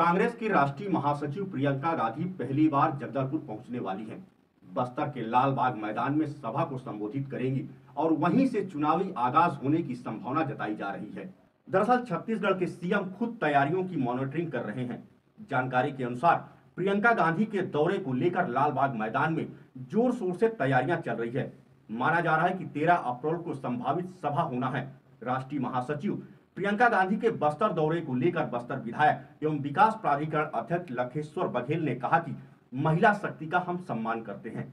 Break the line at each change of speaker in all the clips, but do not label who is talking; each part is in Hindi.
कांग्रेस की राष्ट्रीय महासचिव प्रियंका गांधी पहली बार जगदलपुर पहुंचने वाली हैं। बस्तर के लाल बाग मैदान में सभा को संबोधित करेंगी और वहीं से चुनावी आगाज होने की संभावना जताई जा रही है। दरअसल छत्तीसगढ़ के सीएम खुद तैयारियों की मॉनिटरिंग कर रहे हैं। जानकारी के अनुसार प्रियंका गांधी के दौरे को लेकर लाल बाग मैदान में जोर शोर से तैयारियां चल रही है। माना जा रहा है कि 13 अप्रैल को संभावित सभा होना है। राष्ट्रीय महासचिव प्रियंका गांधी के बस्तर दौरे को लेकर बस्तर विधायक एवं विकास प्राधिकरण अध्यक्ष लखेश्वर बघेल ने कहा कि महिला शक्ति का हम सम्मान करते हैं।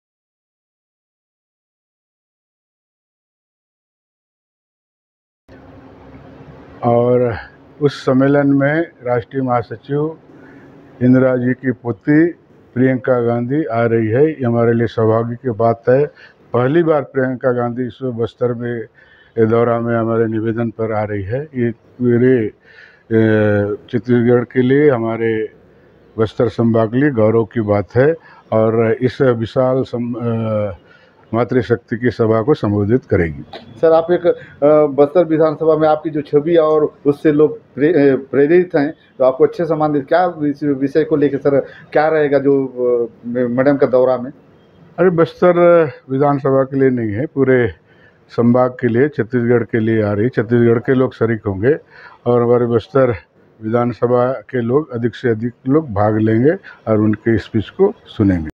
और उस सम्मेलन में राष्ट्रीय महासचिव इंदिरा जी की पुत्री प्रियंका गांधी आ रही है। ये हमारे लिए सौभाग्य की बात है। पहली बार प्रियंका गांधी इस बस्तर में दौरा में हमारे निवेदन पर आ रही है। ये पूरे छत्तीसगढ़ के लिए, हमारे बस्तर संभाग के लिए गौरव की बात है और इस विशाल मातृशक्ति की सभा को संबोधित करेगी।
सर, आप एक बस्तर विधानसभा में आपकी जो छवि और उससे लोग प्रेरित हैं, तो आपको अच्छे सम्मान देते। क्या विषय को लेकर सर क्या रहेगा जो मैडम का दौरा में?
अरे बस्तर विधानसभा के लिए नहीं है, पूरे संभाग के लिए, छत्तीसगढ़ के लिए आ रही। छत्तीसगढ़ के लोग शरीक होंगे और हमारे बस्तर विधानसभा के लोग अधिक से अधिक लोग भाग लेंगे और उनके स्पीच को सुनेंगे।